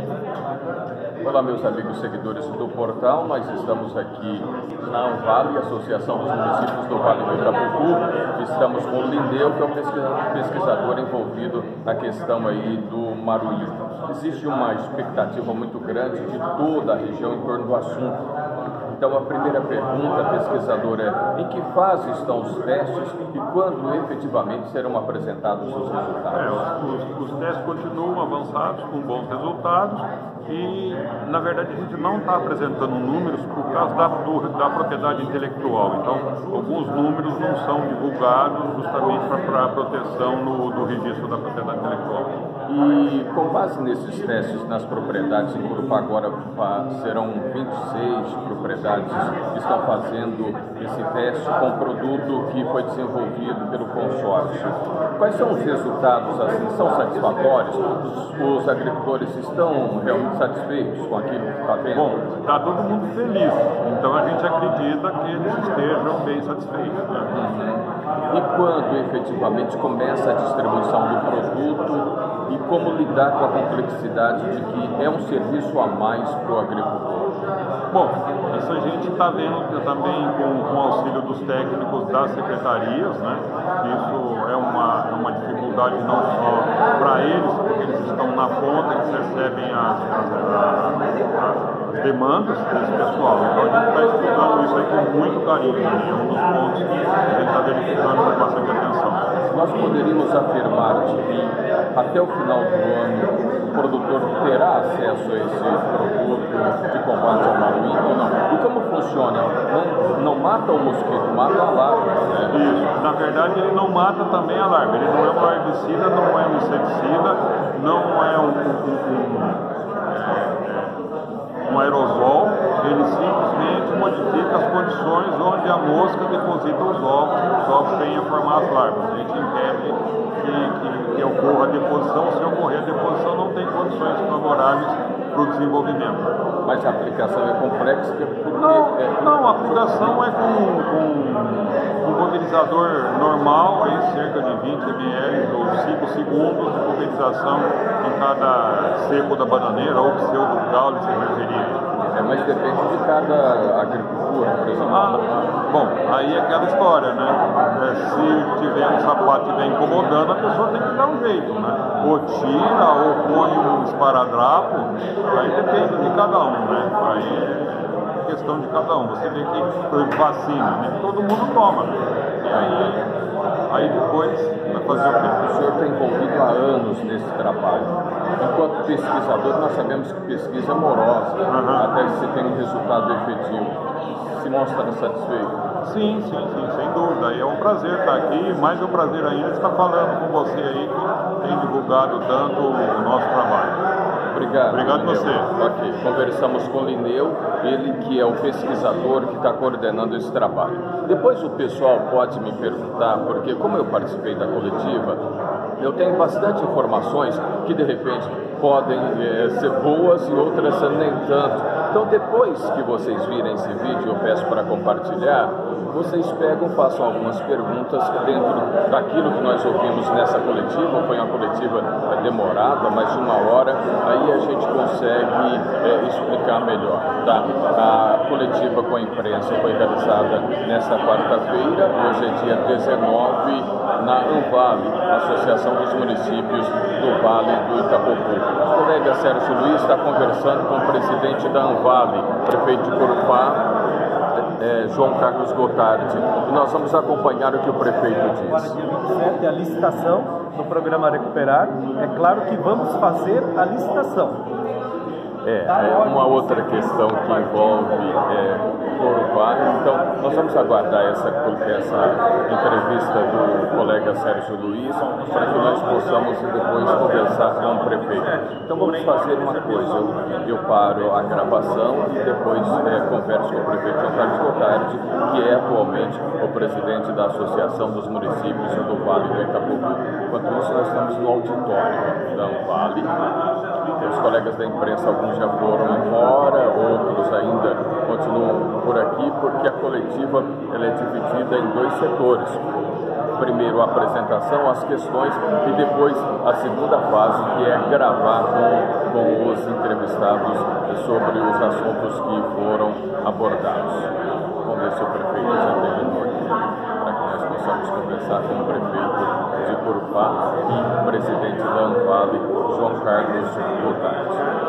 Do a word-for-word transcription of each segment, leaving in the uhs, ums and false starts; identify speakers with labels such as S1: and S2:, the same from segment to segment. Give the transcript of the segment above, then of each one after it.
S1: Olá, meus amigos seguidores do portal, nós estamos aqui na Anvale, Associação dos Municípios do Vale do Itapocu. Estamos com o Lindeu, que é um pesquisador envolvido na questão aí do Maruí. Existe uma expectativa muito grande de toda a região em torno do assunto. Então, a primeira pergunta, pesquisador, é: em que fase estão os testes e quando efetivamente serão apresentados os resultados?
S2: É, os, os testes continuam avançados, com bons resultados, e, na verdade, a gente não está apresentando números por causa da, do, da propriedade intelectual. Então, alguns números não são divulgados justamente para a proteção no, do registro da propriedade intelectual.
S1: E, com base nesses testes nas propriedades, em Corupá agora serão vinte e seis propriedades que estão fazendo esse teste com o produto que foi desenvolvido pelo consórcio. Quais são os resultados, assim, são satisfatórios? Os, os agricultores estão realmente satisfeitos com aquilo que está vendo?
S2: Bom, está todo mundo feliz, então a gente acredita que eles estejam bem satisfeitos, né?
S1: Uhum. E quando efetivamente começa a distribuição do produto e como lidar com a complexidade de que é um serviço a mais para o agricultor?
S2: Bom, isso a gente está vendo também com, com o auxílio dos técnicos das secretarias, né? Isso é uma, é uma dificuldade não só para eles, porque eles estão na ponta, eles recebem as, as, as demandas desse pessoal. Então a gente está estudando isso aí com muito carinho, né? É um dos pontos que a gente está verificando com bastante atenção.
S1: Nós poderíamos afirmar que até o final do ano o produtor terá acesso a esse produto de combate ao Maruí ou não? E como funciona? Não, não mata o mosquito, mata a larva, né?
S2: Isso. Na verdade, ele não mata também a larva. Ele não é um herbicida, não é um inseticida, não é um, um, um, um aerosol. Ele simplesmente modifica as condições onde a mosca deposita os ovos e os ovos venham a formar as larvas. A gente impede que, que, que ocorra a deposição. Se ocorrer a deposição, não tem condições favoráveis para o desenvolvimento.
S1: Mas a aplicação é complexa porque...
S2: Não,
S1: é...
S2: não a aplicação é com, com um pulverizador normal, aí cerca de vinte mililitros ou cinco segundos de pulverização em cada seco da bananeira ou pseudo caule, se referir.
S1: É, mas depende de cada agricultura, por exemplo.
S2: Ah, bom, aí é aquela história, né? É, se tiver um sapato que estiver incomodando, a pessoa tem que dar um jeito, né? Ou tira, ou põe um esparadrapo, aí depende de cada um, né? Aí é questão de cada um. Você vê que, por exemplo, vacina, né? Todo mundo toma. E aí, aí depois vai fazer o quê?
S1: O senhor está envolvido há anos nesse trabalho. Enquanto pesquisador, nós sabemos que pesquisa é morosa, uhum. até que se tem um resultado efetivo. Se mostra satisfeito?
S2: Sim, sim, sim, sem dúvida. E é um prazer estar aqui, mais um prazer ainda estar falando com você aí, que tem divulgado tanto o nosso trabalho.
S1: Obrigado.
S2: Obrigado
S1: Lineu.
S2: você.
S1: Ok, conversamos com o Lineu, ele que é o pesquisador que está coordenando esse trabalho. Depois o pessoal pode me perguntar, porque como eu participei da coletiva, eu tenho bastante informações que de repente podem é, ser boas e outras nem tanto. Então depois que vocês virem esse vídeo, eu peço para compartilhar, vocês pegam, façam algumas perguntas dentro daquilo que nós ouvimos nessa coletiva. Foi uma coletiva demorada, mais de uma hora, aí a gente consegue é, explicar melhor. Tá? A coletiva com a imprensa foi realizada nesta quarta-feira, hoje é dia dezenove, na Anvale, Associação dos Municípios do Vale do Itapocu. O colega Sérgio Luiz está conversando com o presidente da Anvale, prefeito de Corupá, É, João Carlos Gotardi, e nós vamos acompanhar o que o prefeito diz.
S3: Para dia vinte e sete, a licitação no programa Recuperar. É claro que vamos fazer a licitação.
S1: É, é uma outra questão que envolve é, Corupá. Então, nós vamos aguardar essa, essa entrevista do colega Sérgio Luiz para que nós possamos depois conversar com o prefeito. Então, vamos fazer uma coisa. Eu, eu paro a gravação e depois é, converso com o prefeito João Carlos Gotardi, que é atualmente o presidente da Associação dos Municípios do Vale do Itapocu. Enquanto isso, nós estamos no auditório da Anvale. Os colegas da imprensa, alguns já foram embora, outros ainda continuam por aqui, porque a coletiva ela é dividida em dois setores. primeiro a apresentação, as questões e depois a segunda fase, que é gravar com, com os entrevistados sobre os assuntos que foram abordados. Vamos ver se o prefeito já terminou aqui, para que nós possamos conversar com o prefeito de Corupá e o presidente da Anvale, João Carlos Godard.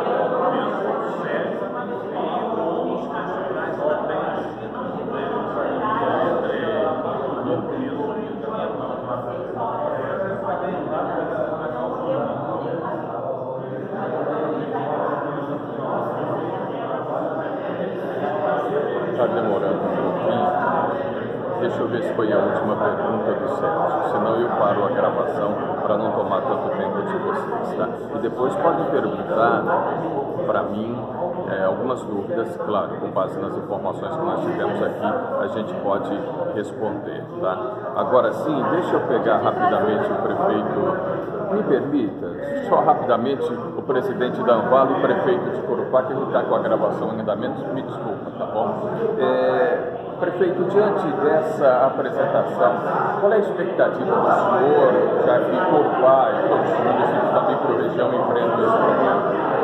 S1: Está demorando um pouquinho. Deixa eu ver se foi a última pergunta do Sérgio, senão eu paro a gravação para não tomar tanto tempo de vocês, tá? E depois podem perguntar para mim é, algumas dúvidas, claro, com base nas informações que nós tivemos aqui, a gente pode responder, tá? Agora sim, deixa eu pegar rapidamente o prefeito. Me permita, só rapidamente, o presidente da Anvale e o prefeito de Corupá, que a gente está com a gravação em andamento, me desculpa, tá bom? É, prefeito, diante dessa apresentação, qual é a expectativa do senhor, já que Corupá e todos os municípios da micro-região enfrentam esse problema?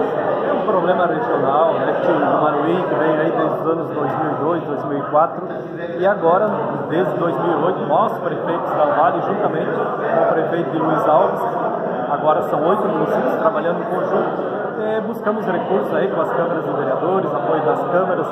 S3: É um problema regional, né, que o Maruí, que vem aí desde os anos dois mil e dois, dois mil e quatro, e agora, desde dois mil e oito, nós, prefeitos da Anvale, juntamente com o prefeito de Luiz Alves, agora são oito municípios trabalhando em conjunto, é, buscamos recursos aí com as câmaras de vereadores, apoio das câmaras,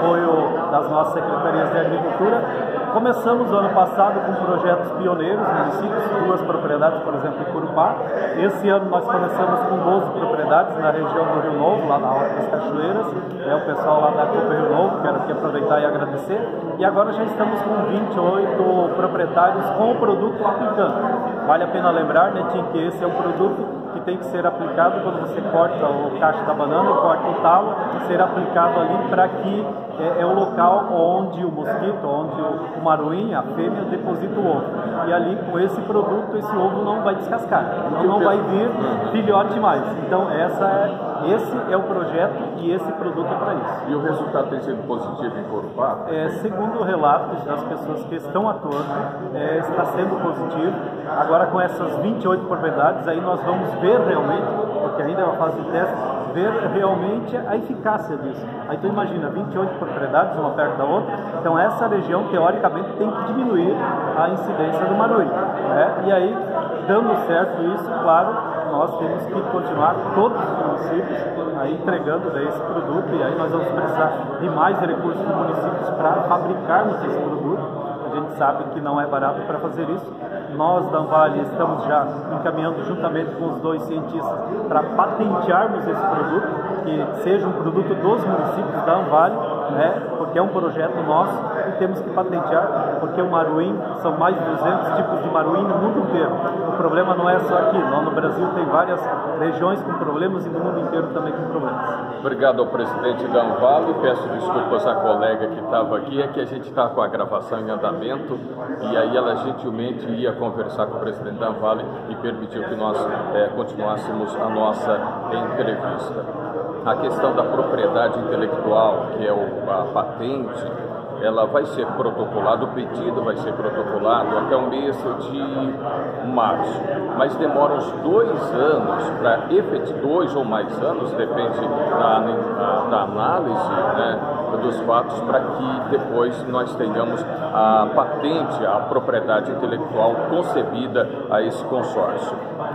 S3: apoio das nossas secretarias de agricultura. Começamos o ano passado com projetos pioneiros em municípios, duas propriedades, por exemplo, em Corupá. Esse ano nós começamos com doze propriedades na região do Rio Novo, lá na Horta das Cachoeiras, é o pessoal lá da Copa Rio Novo, quero aqui aproveitar e agradecer. E agora já estamos com vinte e oito proprietários com o produto aplicando. Vale a pena lembrar, né, Tim, que esse é um produto que tem que ser aplicado quando você corta o cacho da banana, corta o talo, ser aplicado ali para que é, é o local onde o mosquito, onde o, o maruim, a fêmea, deposita o ovo. E ali, com esse produto, esse ovo não vai descascar, então não vai vir filhote mais. Então, essa é, esse é o projeto e esse produto é para isso.
S1: E o resultado tem sido positivo em Corupá?
S3: É, segundo relatos das pessoas que estão atuando, é, está sendo positivo. Agora, com essas vinte e oito propriedades, aí nós vamos ver realmente, porque ainda é uma fase de teste, ver realmente a eficácia disso. Aí tu imagina, vinte e oito propriedades, uma perto da outra, então essa região, teoricamente, tem que diminuir a incidência do maruí, né? E aí, dando certo isso, claro, nós temos que continuar, todos os municípios, aí entregando daí esse produto, e aí nós vamos precisar de mais recursos dos municípios para fabricarmos esse produto. A gente sabe que não é barato para fazer isso. Nós da Anvale estamos já encaminhando juntamente com os dois cientistas para patentearmos esse produto, que seja um produto dos municípios da Anvale, né? Porque é um projeto nosso e temos que patentear, porque o maruim, são mais de duzentos tipos de maruim no mundo inteiro. O problema não é só aqui, lá no Brasil tem várias regiões com problemas e no mundo inteiro também com problemas.
S1: Obrigado ao presidente da Anvale, peço desculpas à colega que estava aqui, é que a gente está com a gravação em andamento e aí ela gentilmente ia conversar com o presidente da Anvale e permitiu que nós é, continuássemos a nossa entrevista. A questão da propriedade intelectual, que é o, a patente, ela vai ser protocolada, o pedido vai ser protocolado até o mês de março, mas demora uns dois anos para efetivar, dois ou mais anos, depende da, da análise, né, dos fatos, para que depois nós tenhamos a patente, a propriedade intelectual concebida a esse consórcio.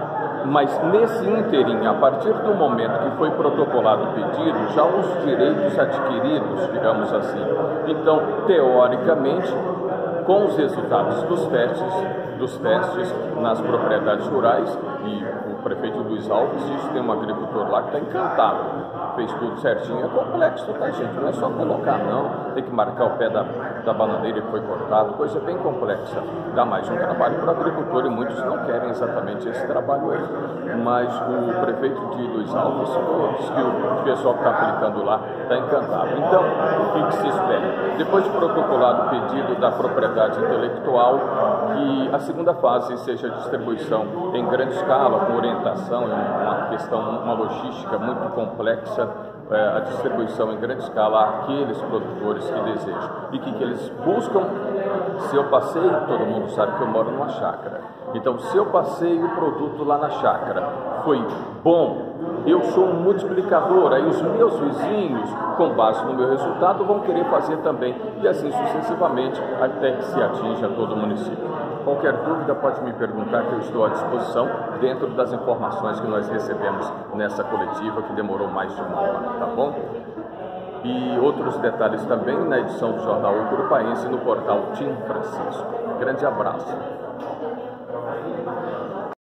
S1: Mas nesse ínterim, a partir do momento que foi protocolado o pedido, já os direitos adquiridos, digamos assim. Então, teoricamente, com os resultados dos testes, dos testes nas propriedades rurais, e o prefeito Luiz Alves, isso tem um agricultor lá que está encantado, fez tudo certinho. É complexo, tá, gente? Não é só colocar, não. Tem que marcar o pé da, da bananeira que foi cortado, coisa bem complexa. Dá mais um trabalho para o agricultor e muitos não querem exatamente esse trabalho aí. Mas o prefeito de Luiz Alves diz que o pessoal que está aplicando lá está encantado. Então, o que, que se espera? Depois de protocolado o pedido da propriedade intelectual, que a segunda fase seja a distribuição em grande escala, com orientação alimentação é uma questão, uma logística muito complexa, é, a distribuição em grande escala àqueles produtores que desejam. E que, que eles buscam, se eu passei, todo mundo sabe que eu moro numa chácara. Então, se eu passei o produto lá na chácara, foi bom, eu sou um multiplicador, aí os meus vizinhos, com base no meu resultado, vão querer fazer também, e assim sucessivamente, até que se atinja todo o município. Qualquer dúvida pode me perguntar, que eu estou à disposição dentro das informações que nós recebemos nessa coletiva, que demorou mais de uma hora, tá bom? E outros detalhes também na edição do Jornal O Curupaense, no portal Tim Francisco. Grande abraço.